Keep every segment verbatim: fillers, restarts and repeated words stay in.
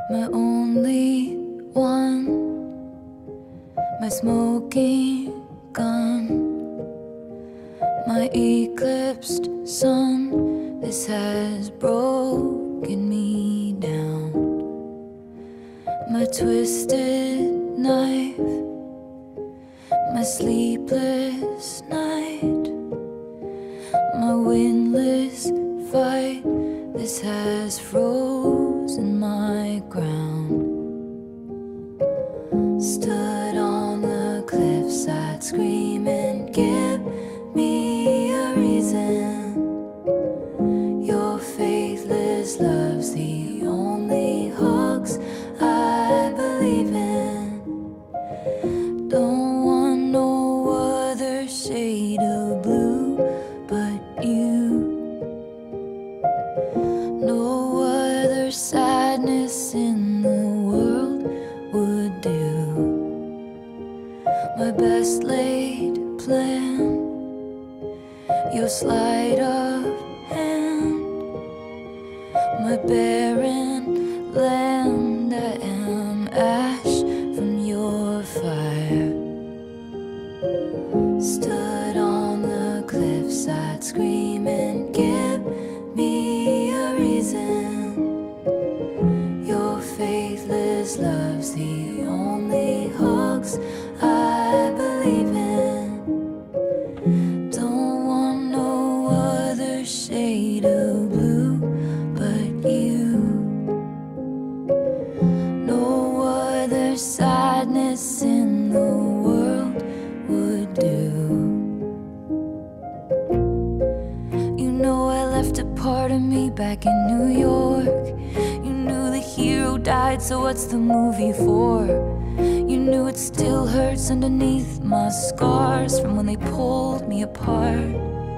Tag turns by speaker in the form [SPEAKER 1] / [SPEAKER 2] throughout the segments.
[SPEAKER 1] my only one, my smoking gun, my eclipsed sun. This has broken me down. My twisted knife, my sleepless night, my windless fight. This has frozen my ground. Stood on the cliffside screaming, give me a reason. Your faithless love's the only hoax I believe in. Don't want no other shade of blue but you. No other sadness in the world would do. My best laid plan, your sleight of hand, my barren land. I am ash from your fire. Stood on the cliffside screaming, give me a reason. Your faithless love's the only hoax I believe in. Don't want no other shade of blue but you. No other sadness in the world would do. You know I left a part of me back in New York. You knew the hero died, so what's the movie for? You knew it still hurts underneath my scars from when they pulled me apart.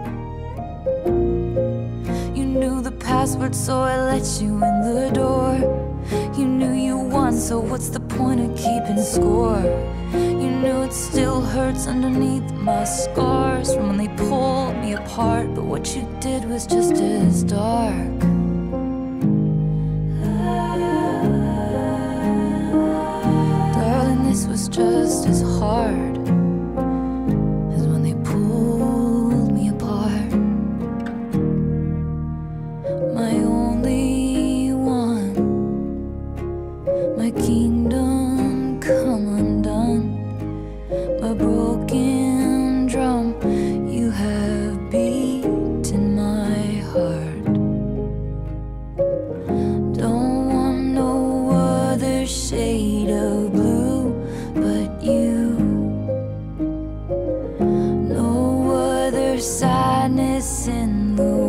[SPEAKER 1] You knew the password, so I let you in the door. You knew you won, so what's the point of keeping score? You knew it still hurts underneath my scars from when they pulled me apart. But what you did was just as dark. Darling, this was just as hard as when they pulled me apart. My only one, my kingdom come undone, my broken drum. You have beaten my heart. Don't want no other shade of blue but you. No other sadness in the